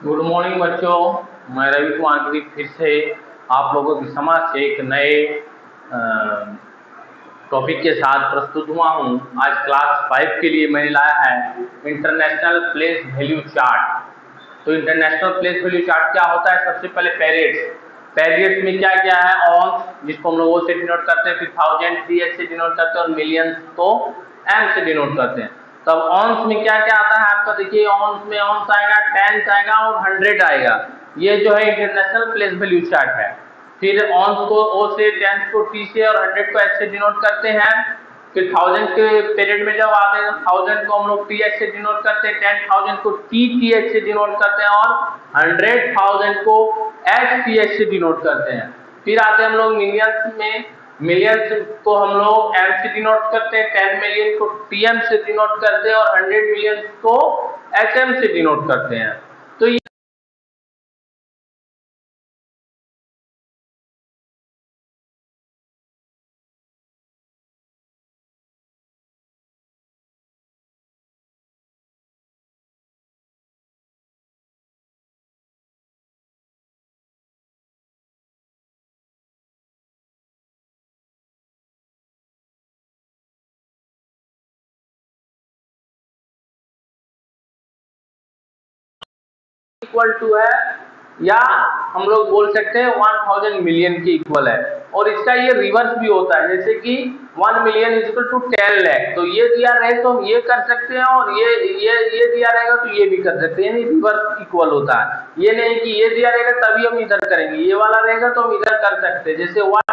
Good morning बच्चों। मैं रवि कुमार गिरी फिर से आप लोगों के समक्ष एक नए टॉपिक के साथ प्रस्तुत हुआ हूं। आज क्लास 5 के लिए मैंने लाया है इंटरनेशनल प्लेस वैल्यू चार्ट। तो इंटरनेशनल प्लेस वैल्यू चार्ट क्या होता है? सबसे पहले पेरियड्स में क्या क्या है? ऑन, जिसको हम लोग ओ से डिनोट करते हैं, फिर थाउजेंड सीएच से डिनोट करते हैं और मिलियंस को एम से डिनोट करते हैं। तब ऑन्स में क्या क्या आता है आपका? देखिए, ऑन्स में ऑन्स आएगा, टेंस आएगा और 100 आएगा। ये जो है इंटरनेशनल प्लेस वैल्यू चार्ट है। फिर ऑन्स को ओ से, टेंस को टी से और 100 को एच से डिनोट करते हैं। फिर 1000 के पीरियड में जब आते हैं तो 1000 को हम लोग टी एच से डिनोट करते हैं, 10,000 को टी एच से डिनोट करते हैं और 100,000 को एच टी एच से डिनोट करते हैं। फिर आते हैं हम लोग मिलियंस में। मिलियंस को हम लोग एम से डिनोट करते हैं, 10 मिलियन को टीएम से डिनोट करते हैं और 100 मिलियन को एचएम से डिनोट करते हैं। तो ये इक्वल टू है, या हम लोग बोल सकते हैं 1000 मिलियन के इक्वल है। और इसका ये रिवर्स भी होता है, जैसे कि 1 मिलियन इक्वल टू 10 लाख। तो ये दिया रहे तो हम ये कर सकते हैं और ये दिया रहेगा तो ये भी कर सकते हैं, यानी रिवर्स इक्वल होता है। ये नहीं कि ये दिया रहेगा तभी हम इधर करेंगे, ये वाला रहेगा तो हम इधर कर सकते हैं। जैसे 1